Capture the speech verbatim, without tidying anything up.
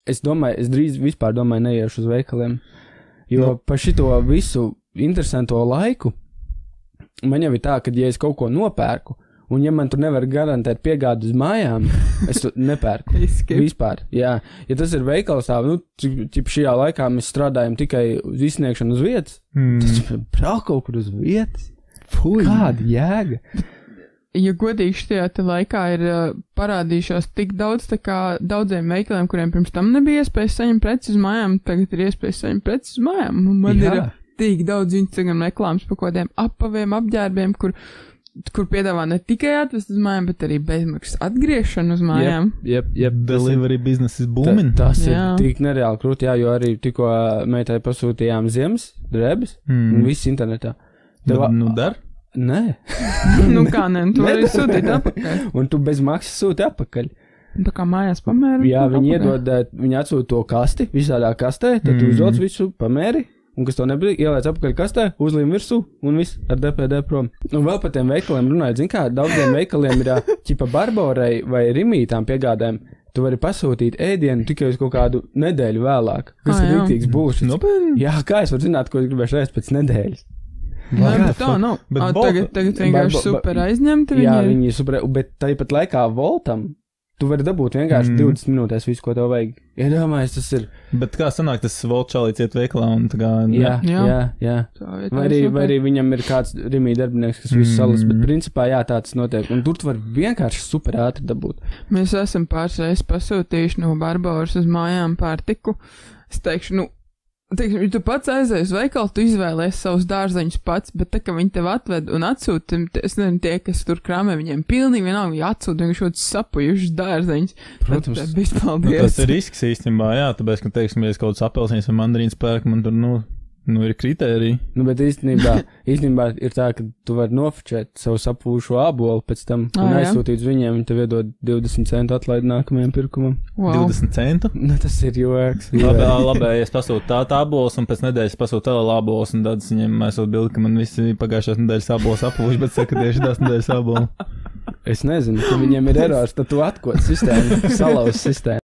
es domāju, es drīz vispār domāju neiešu uz veikaliem, jo no. pa šito visu interesanto laiku man jau ir tā, ka ja es kaut ko nopērku, un ja man tur nevar garantēt piegādu uz mājām, es to nepērku. Vispār, jā. Ja tas ir veikals tā, nu, cik šajā laikā mēs strādājam tikai uz izsniegšanu uz vietas, mm. tas brauc kaut kur uz vietas. Fui. Kāda jēga? Ja godīgi šajā te laikā ir uh, parādījušās tik daudz, tā kā daudziem veikaliem, kuriem pirms tam nebija iespējas saņemt preces uz mājām, tagad ir iespējas saņemt preces uz mājām. Un man Jā. ir uh, tik daudz Instagram reklāmas par kodiem apaviem, apģērbiem, kur, kur piedāvā ne tikai atvest uz mājām, bet arī bezmaksas atgriešanu uz mājām. Jep, jep, jep. Delivery business is booming. Ta, tas jā. ir tik nereāli krūti, jā, jo arī tikko meitai pasūtījām ziemas drēbes, mm. un viss internetā. Deva, nu dar? Nē. nu kā nē, tu vari sūtīt apakaļ. Un tu bez maksas sūti apakaļ. Tā kā mājās pamēri. Jā, viņi iedod, viņi atsūta to kasti, visādā kastē, tad mm. tu uzvelc visu pamēri, un kas to nebrīd, ielēc apakaļ kastē, uzlīm virsū, un viss ar D P D prom. Un vēl par tiem veikaliem runājot, zin kā, daudziem veikaliem ir ķipa Barborai vai Rimītām piegādēm, tu vari pasūtīt ēdienu tikai uz kaut kādu nedēļu vēlāk. Kas ah, ir rīktīgs bullshit. Nopietni? Jā, kā es varu zināt, ko es gribēšu ēst pēc nedēļas? Nē, bet tā nav. Bet oh, tagad, tagad vienkārši ba, ba, super aizņemti. Jā, viņi, viņi ir super, bet tāpat laikā Voltam tu vari dabūt vienkārši mm. divdesmit minūtēs visu, ko tev vajag. Iedomājies, tas ir. Bet kā sanāk, tas Volt čalīts iet veikalā un tā kā... Jā, jā, jā. jā. Vai, arī, vai arī viņam ir kāds Rimī darbinieks, kas visu salas, mm. bet principā jā, tāds notiek. Un tur tu var vienkārši super ātri dabūt. Mēs esam pāris reizes pasūtījuši no Barboras uz mājām pārtiku. Es teikšu, nu, Teiksim, ja tu pats aizies uz veikalu, tu izvēlies savus dārzeņus pats, bet tā, ka viņi tev atved un atsūta, es nezinu, tie, kas tur krāmē, viņiem pilnīgi vienalga, viņi atsūta vienkārši šos sapujušus dārzeņus. Protams. Tad, tad, nu, tas ir risks īstenībā, jā, tāpēc, ka, teiksim, ja es kaut kāds apelsīns vai mandarīns pērku, man tur, nu, nu ir kritērija. Nu, bet īstenībā, īstenībā ir tā, ka tu vari nofočēt savu sapūšo ābolu pēc tam un ah, aizsūtīt uz viņiem, viņi tev iedod divdesmit centu atlaidi nākamajam pirkumam. Wow. divdesmit centu? Nu, tas ir joks. Labi, labi, ja es pasūtu tā ābols un pēc nedēļas pasūtu vēl ābols un tad viņiem esot bildi, ka man visi pagājušās nedēļas ābols apūši, bet saka tieši tās nedēļas ābolu. Es nezinu, ka viņiem ir erors, tad tu atkot sistēmu, salauz sistēmu.